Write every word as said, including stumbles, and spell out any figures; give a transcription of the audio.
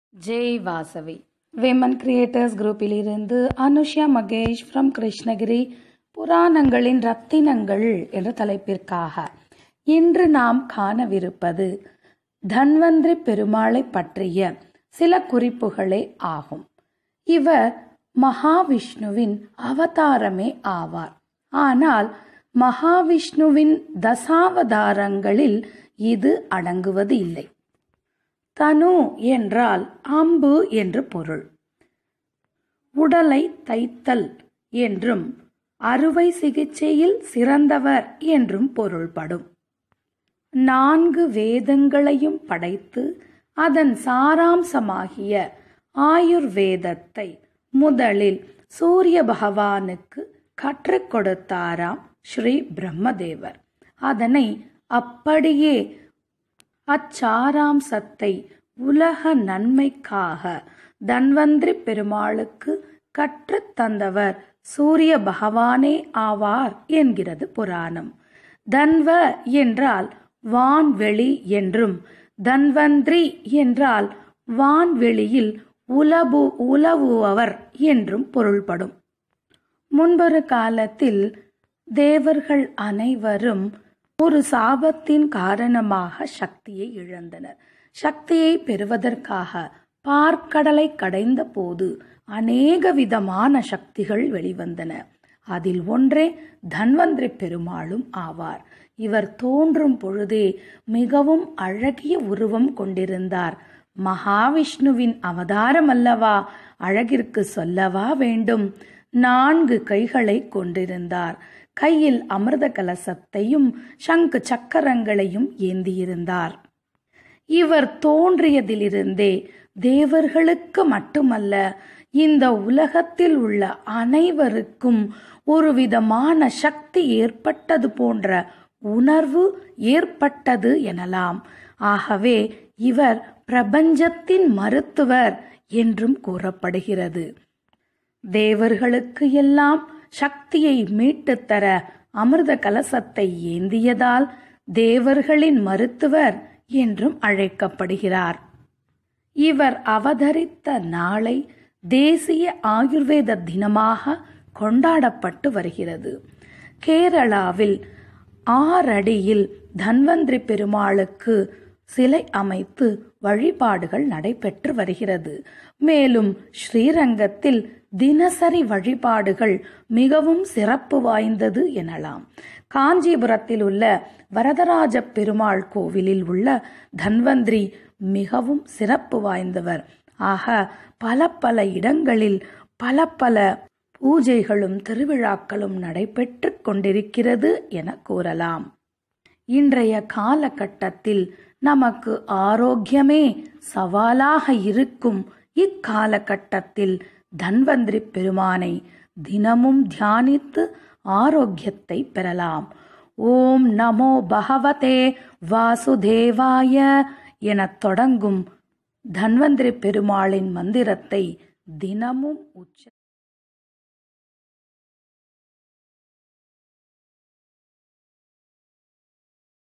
Jai Vasavi. Women creators குரூப்பிலிருந்து Anushya Mahesh from Krishnagiri. புராணங்களின் ரத்தினங்கள் என்ற தலைப்பிற்காக இன்று நாம் காணவிருப்பது தன்வந்திரி பெருமாளை பற்றிய சில குறிப்புகளே ஆகும். இவர் மகாவிஷ்ணுவின் அவதாரமே ஆவார். ஆனால் மகாவிஷ்ணுவின் தசாவதாரங்களில் இது அடங்குவது இல்லை. தனு என்றால் அம்பு என்று பொருள். உடலை தைத்தல் என்றும் அறுவை சிகிச்சையில் சிறந்தவர் என்றும் பொருள்படும். நான்கு வேதங்களையும் படைத்து அதன் சாராம்சமாகிய ஆயுர்வேதத்தை முதலில் சூரிய பகவானுக்கு கற்றுக் கொடுத்தாராம் ஸ்ரீ பிரம்மதேவர். அதனை அப்படியே அச்சாராம்சத்தை உலக நன்மைக்காக தன்வந்திரி பெருமாளுக்கு கற்றுத் தந்தவர் சூரிய பகவானே ஆவார் என்கிறது புராணம். தன்வ என்றால் வான்வெளி என்றும், தன்வந்திரி என்றால் வான்வெளியில் உலவு உலவுவர் என்றும் பொருள்படும். முன்பொரு காலத்தில் தேவர்கள் அனைவரும் ஒரு சாபத்தின் காரணமாக சக்தியை இழந்தனர். சக்தியை பெறுவதற்காக பார்க்கடலை கடைந்த போது அநேக விதமான சக்திகள் வெளிவந்தன. அதில் ஒன்றே தன்வந்திரி பெருமாளும் ஆவார். இவர் தோன்றும் பொழுதே மிகவும் அழகிய உருவம் கொண்டிருந்தார். மகாவிஷ்ணுவின் அவதாரம் அல்லவா, அழகிற்கு சொல்லவா வேண்டும். நான்கு கைகளை கொண்டிருந்தார். கையில் அமிர்த கலசத்தையும் சங்கு சக்கரங்களையும் ஏந்தியிருந்தார். இவர் தோன்றியதிலிருந்தே தேவர்களுக்கு மட்டுமல்ல, இந்த உலகத்தில் உள்ள அனைவருக்கும் ஒரு விதமான சக்தி ஏற்பட்டது போன்ற உணர்வு ஏற்பட்டது எனலாம். ஆகவே இவர் பிரபஞ்சத்தின் மருத்துவர் என்றும் கூறப்படுகிறது. தேவர்களுக்கு எல்லாம் சக்தியை மீட்டு தர அமிர்த கலசத்தை ஏந்தியதால் தேவர்களின் மருத்துவர் என்றும் அழைக்கப்படுகிறார். இவர் அவதரித்த நாளை தேசிய ஆயுர்வேத தினமாக கொண்டாடப்பட்டு வருகிறது. கேரளாவில் ஆறடியில் தன்வந்திரி பெருமாளுக்கு சிலை அமைத்து வழிபாடுகள் நடைபெற்று வருகிறது. மேலும் ஸ்ரீரங்கத்தில் தினசரி வழிபாடுகள் மிகவும் சிறப்பு வாய்ந்தது எனலாம். காஞ்சிபுரத்தில் உள்ள வரதராஜ பெருமாள் கோவிலில் உள்ள தன்வந்திரி மிகவும் சிறப்பு வாய்ந்தவர். ஆக பல பல இடங்களில் பல பல பூஜைகளும் திருவிழாக்களும் நடைபெற்று கொண்டிருக்கிறது என கூறலாம். இன்றைய காலகட்டத்தில் நமக்கு ஆரோக்கியமே சவாலாக இருக்கும் இக்காலகட்டத்தில் தன்வந்திரி பெருமானை தினமும் தியானித்து ஆரோக்கியத்தை பெறலாம். ஓம் நமோ பகவதே வாசுதேவாய என தொடங்கும் தன்வந்திரி பெருமாளின் மந்திரத்தை தினமும் உச்ச